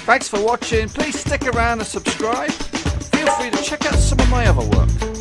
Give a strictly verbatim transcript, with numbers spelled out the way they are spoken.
Thanks for watching. Please stick around and subscribe. Feel free to check out some of my other work.